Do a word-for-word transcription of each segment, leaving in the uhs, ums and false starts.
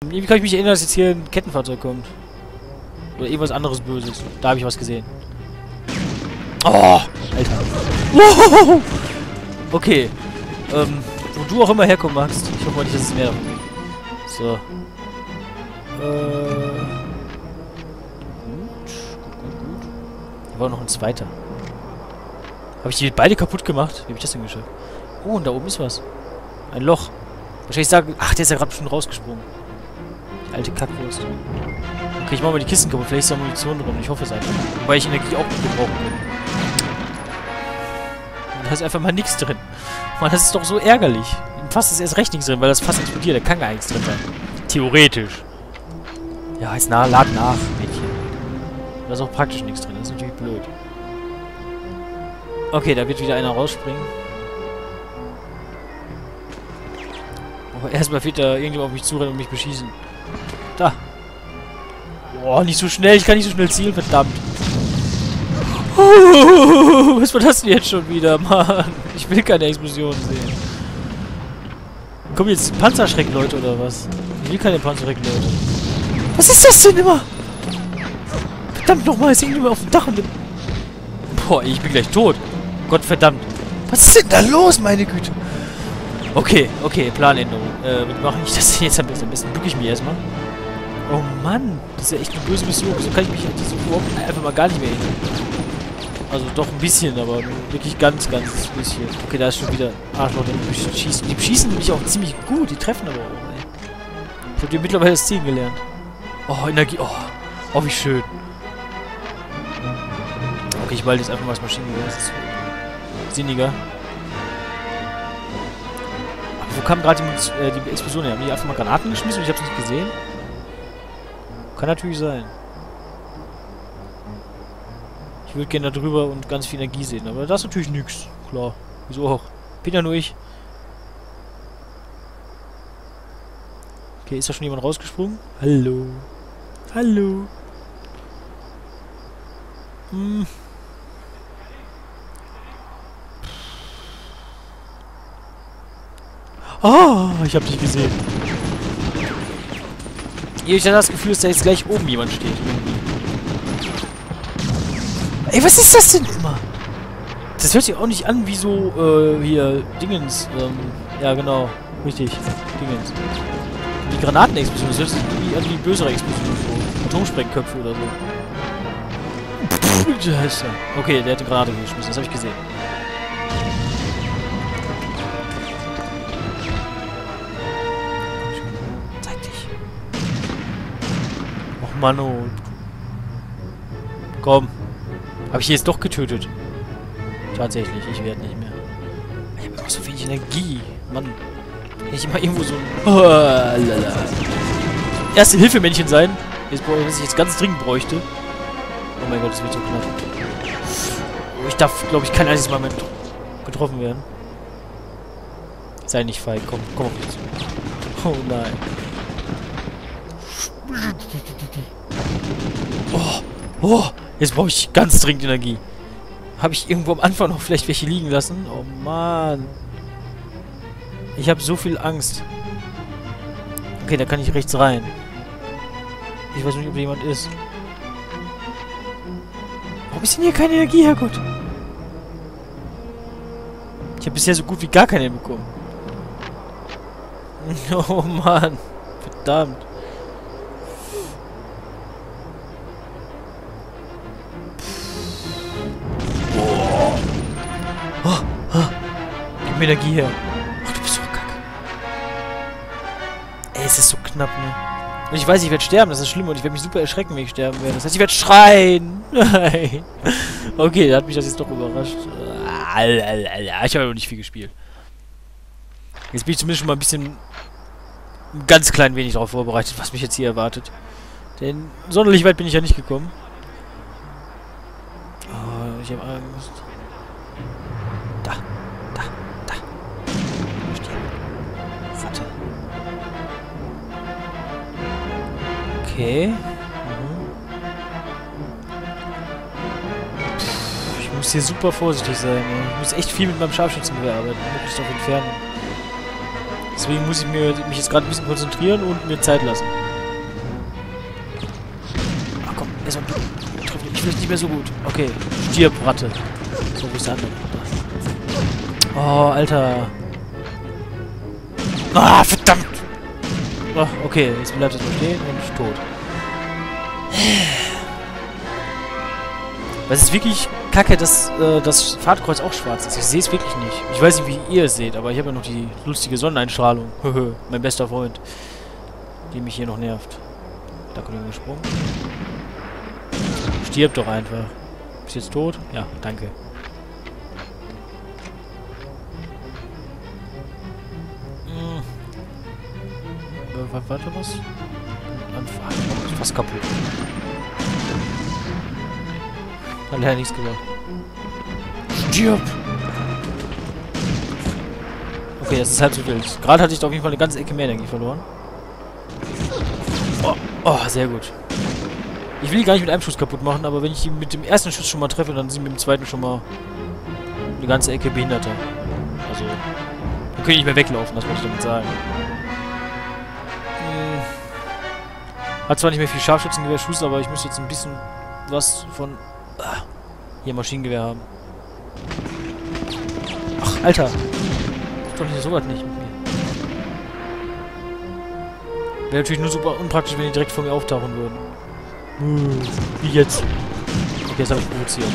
Irgendwie kann ich mich erinnern, dass jetzt hier ein Kettenfahrzeug kommt. Oder irgendwas anderes Böses. Da habe ich was gesehen. Oh! Alter. Wow. Okay. Ähm, wo du auch immer herkommen magst. Ich hoffe mal nicht, dass es mehr davon gibt. So. Äh. Gut. Gut, gut, gut. Hier war noch ein zweiter. Habe ich die beide kaputt gemacht? Wie habe ich das denn geschafft? Oh, und da oben ist was. Ein Loch. Wahrscheinlich sagen... Ach, der ist ja gerade schon rausgesprungen. Die alte Kackwurst. Okay, ich mache mal die Kisten kaputt. Vielleicht ist da Munition drin. Ich hoffe es einfach. Wobei ich Energie auch gut gebrauchen kann. Da ist einfach mal nichts drin. Mann, das ist doch so ärgerlich. Im Fass ist erst recht nichts drin, weil das Fass explodiert. Da kann gar nichts drin sein. Theoretisch. Ja, jetzt nah, lad nach, Mädchen. Da ist auch praktisch nichts drin. Das ist natürlich blöd. Okay, da wird wieder einer rausspringen. Aber erstmal wird da irgendjemand auf mich zurennen und mich beschießen. Da. Boah, nicht so schnell. Ich kann nicht so schnell zielen, verdammt. Uh, was war das denn jetzt schon wieder, Mann? Ich will keine Explosion sehen. Kommen jetzt Panzerschreck-Leute oder was? Ich will keine Panzerschreck-Leute. Was ist das denn immer? Verdammt nochmal, ist irgendjemand auf dem Dach und... Boah, ich bin gleich tot. Gott verdammt. Was ist denn da los, meine Güte? Okay, okay, Planänderung. Äh, wie mache ich das jetzt am besten? Am besten bücke ich mich erstmal. Oh Mann, das ist ja echt eine böse Mission. Wieso kann ich mich an diese überhaupt einfach mal gar nicht mehr erinnern? Also doch ein bisschen, aber wirklich ganz, ganz bisschen. Okay, da ist schon wieder Arschloch, die schießen. Die schießen nämlich auch ziemlich gut, die treffen aber auch, ey. Ich hab dir mittlerweile das Ziehen gelernt. Oh, Energie, oh. Oh, wie schön. Okay, ich walde jetzt einfach mal das Maschinengewehr, das ist sinniger. Aber wo kam gerade die, äh, die Explosion her? Haben die einfach mal Granaten geschmissen und ich hab's nicht gesehen? Kann natürlich sein. Ich würde gerne da drüber und ganz viel Energie sehen, aber das ist natürlich nix. Klar. Wieso auch? Bin ja nur ich. Okay, ist da schon jemand rausgesprungen? Hallo. Hallo. Hm. Oh, ich hab dich gesehen. Ich hatte das Gefühl, dass da jetzt gleich oben jemand steht. Ey, was ist das denn immer? Das hört sich auch nicht an wie so, äh, hier, Dingens, ähm, ja genau, richtig, Dingens. Die Granatenexplosion, das hört sich irgendwie an wie bösere Explosion, so Atomsprengköpfe oder so. Okay, der hat eine Granate geschmissen, das habe ich gesehen. Zeig dich. Och Mann, oh. Komm. Habe ich jetzt doch getötet? Tatsächlich, ich werde nicht mehr. Ich habe immer so wenig Energie. Mann. Kann ich immer irgendwo so ein... Oh, lala. Erste-Hilfe-Männchen sein. Jetzt, was ich jetzt ganz dringend bräuchte. Oh mein Gott, das wird so knapp. Ich darf, glaube ich, kein einziges Mal mehr getroffen werden. Sei nicht feig. Komm, komm auf mich zu. Oh nein. Oh, oh. Jetzt brauche ich ganz dringend Energie. Habe ich irgendwo am Anfang noch vielleicht welche liegen lassen? Oh Mann. Ich habe so viel Angst. Okay, da kann ich rechts rein. Ich weiß nicht, ob da jemand ist. Warum ist denn hier keine Energie, Herrgott? Ich habe bisher so gut wie gar keine bekommen. Oh Mann. Verdammt. Gib mir Energie her. Ach, du bist so kacke. Ey, es ist so knapp, ne? Und ich weiß, ich werde sterben, das ist schlimm. Und ich werde mich super erschrecken, wenn ich sterben werde. Das heißt, ich werde schreien. Nein. Okay, da hat mich das jetzt doch überrascht. Ich habe aber nicht viel gespielt. Jetzt bin ich zumindest schon mal ein bisschen... ein ganz klein wenig darauf vorbereitet, was mich jetzt hier erwartet. Denn sonderlich weit bin ich ja nicht gekommen. Oh, ich habe Angst. Da. Da. Da. Warte. Okay. Mhm. Ich muss hier super vorsichtig sein. Ey. Ich muss echt viel mit meinem Scharfschützengewehr arbeiten. Möglichst auf Entfernung. Deswegen muss ich mir, mich jetzt gerade ein bisschen konzentrieren und mir Zeit lassen. Ach komm, erstmal du. Treff mich, ich will es nicht mehr so gut. Okay, stirb, Ratte. So, wo ist der andere? Oh, Alter. Ah, verdammt! Oh, okay, jetzt bleibt es nur stehen und tot. Weil es ist wirklich kacke, dass äh, das Fahrtkreuz auch schwarz ist. Ich sehe es wirklich nicht. Ich weiß nicht, wie ihr es seht, aber ich habe ja noch die lustige Sonneneinstrahlung. Mein bester Freund. Die mich hier noch nervt. Da kommt er gesprungen. Stirb doch einfach. Bist du jetzt tot? Ja, danke. Hm. Warte, was? Anfahren. Ist fast kaputt. Hat leider nichts gemacht. Stirb! Okay, das ist halb so wild. Gerade hatte ich da auf jeden Fall eine ganze Ecke mehr Energie verloren. Oh, oh, sehr gut. Ich will die gar nicht mit einem Schuss kaputt machen, aber wenn ich die mit dem ersten Schuss schon mal treffe, dann sind wir mit dem zweiten schon mal eine ganze Ecke behinderter. Also, dann können ich nicht mehr weglaufen, das wollte ich damit sagen. Hm. Hat zwar nicht mehr viel Scharfschützengewehr-Schuss, aber ich müsste jetzt ein bisschen was von... Ah, hier Maschinengewehr haben. Ach, Alter. Ist doch nicht so was nicht mit mir. Wäre natürlich nur super unpraktisch, wenn die direkt vor mir auftauchen würden. Hm, wie jetzt? Okay, jetzt habe ich provoziert.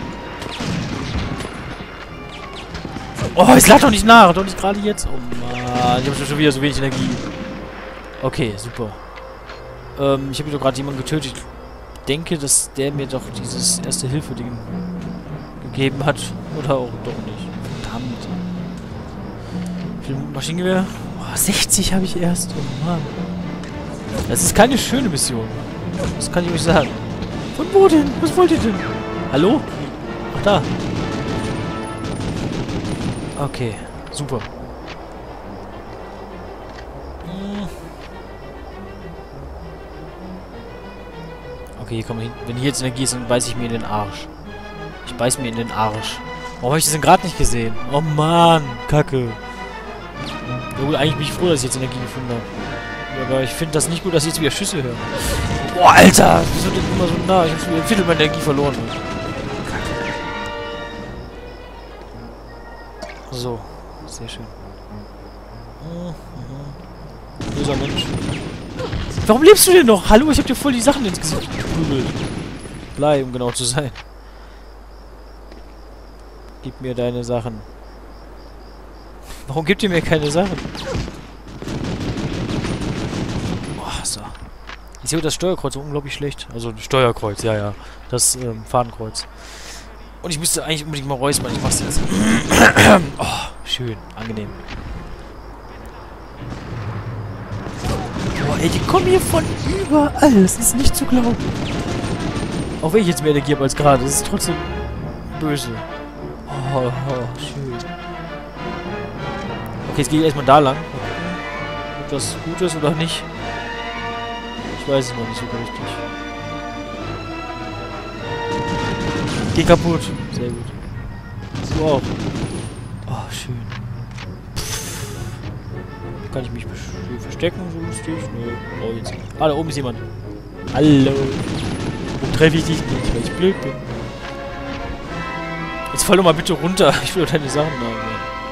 Oh, es lad doch nicht nach. Doch nicht gerade jetzt. Oh Mann, ich habe schon wieder so wenig Energie. Okay, super. Ähm, ich habe doch gerade jemanden getötet. Ich denke, dass der mir doch dieses Erste-Hilfe-Ding gegeben hat. Oder auch doch nicht. Verdammt. Wie viel Maschinengewehr? Oh, sechzig habe ich erst. Oh Mann. Das ist keine schöne Mission. Das kann ich euch sagen. Von wo denn? Was wollt ihr denn? Hallo? Ach, da. Okay, super. Okay, hier kommen wir hin. Wenn hier jetzt Energie ist, dann beiß ich mir in den Arsch. Ich beiß mir in den Arsch. Warum habe ich das denn gerade nicht gesehen? Oh Mann, Kacke. Ja gut, eigentlich bin ich froh, dass ich jetzt Energie gefunden habe. Aber ich finde das nicht gut, dass ich jetzt wieder Schüsse höre. Boah, Alter! Wieso denn immer so nah? Ich habe schon wieder ein Viertel meiner Energie verloren. Kacke. So, sehr schön. Mhm. Böser Mensch. Warum lebst du denn noch? Hallo, ich hab dir voll die Sachen ins Gesicht geprügelt. Blei, um genau zu sein. Gib mir deine Sachen. Warum gibt ihr mir keine Sachen? Boah, so. Ich sehe das Steuerkreuz so unglaublich schlecht. Also Steuerkreuz, ja, ja. Das ähm, Fadenkreuz. Und ich müsste eigentlich unbedingt mal räuspern. Ich mach's jetzt. Oh, schön, angenehm. Boah, ey, die kommen hier von überall. Das ist nicht zu glauben. Auch wenn ich jetzt mehr Energie habe als gerade. Das ist trotzdem böse. Oh, oh, schön. Okay, jetzt gehe ich erstmal da lang. Ob das gut ist oder nicht. Ich weiß es noch nicht so richtig. Geh kaputt. Sehr gut. Du auch. Oh, schön. Kann ich mich verstecken, so lustig? Nö, oh, jetzt nicht. Ah, da oben ist jemand. Hallo. Wo treffe ich dich nicht, weil ich blöd bin? Jetzt fall doch mal bitte runter. Ich will doch deine Sachen haben.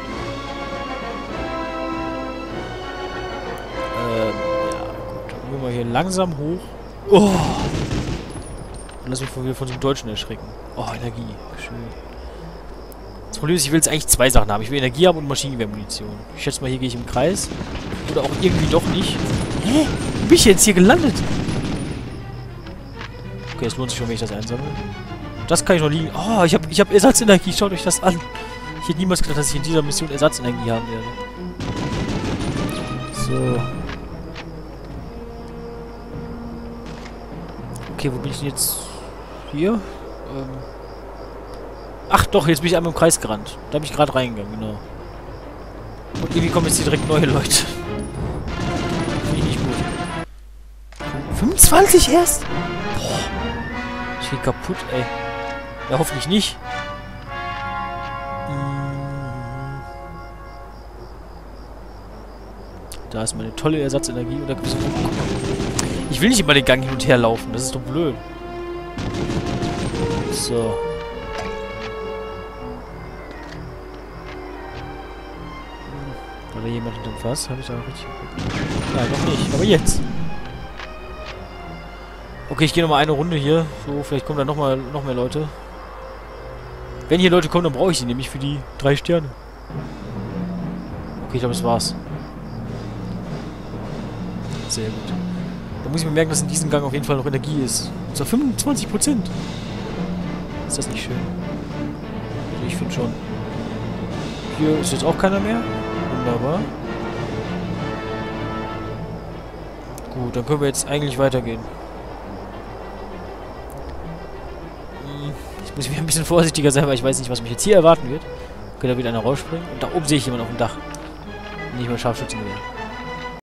Ähm, ja, gut. Dann gehen wir hier langsam hoch. Oh. Und lass mich von, wieder von so einem Deutschen erschrecken. Oh, Energie. Schön. Das Problem ist, ich will jetzt eigentlich zwei Sachen haben. Ich will Energie haben und Maschinengewehrmunition. Ich schätze mal, hier gehe ich im Kreis. Oder auch irgendwie doch nicht. Hä? Wo bin ich jetzt hier gelandet? Okay, es lohnt sich schon, wenn ich das einsammle. Das kann ich noch liegen. Oh, ich habe ich hab Ersatzenergie. Schaut euch das an. Ich hätte niemals gedacht, dass ich in dieser Mission Ersatzenergie haben werde. So. Okay, wo bin ich denn jetzt? Hier? Ähm. Ach doch, jetzt bin ich einmal im Kreis gerannt. Da bin ich gerade reingegangen, genau. Und irgendwie kommen jetzt hier direkt neue Leute. Finde ich nicht gut. fünfundzwanzig erst? Boah. Ich geh kaputt, ey. Ja, hoffentlich nicht. Da ist meine tolle Ersatzenergie und da gibt es... Ich will nicht immer den Gang hin und her laufen, das ist doch blöd. So. War da jemand hinterm Fass? Habe ich da richtig... Nein, noch nicht, aber jetzt. Okay, ich gehe nochmal eine Runde hier. So, vielleicht kommen da nochmal noch mehr Leute. Wenn hier Leute kommen, dann brauche ich sie nämlich für die drei Sterne. Okay, ich glaube, das war's. Sehr gut. Da muss ich mir merken, dass in diesem Gang auf jeden Fall noch Energie ist. Und zwar fünfundzwanzig Prozent. Ist das nicht schön? Also ich finde schon. Hier ist jetzt auch keiner mehr. Wunderbar. Gut, dann können wir jetzt eigentlich weitergehen. Hm, jetzt muss ich wieder ein bisschen vorsichtiger sein, weil ich weiß nicht, was mich jetzt hier erwarten wird. Okay, da wird einer rausspringen. Und da oben sehe ich jemanden auf dem Dach. Nicht mal Scharfschützen mehr.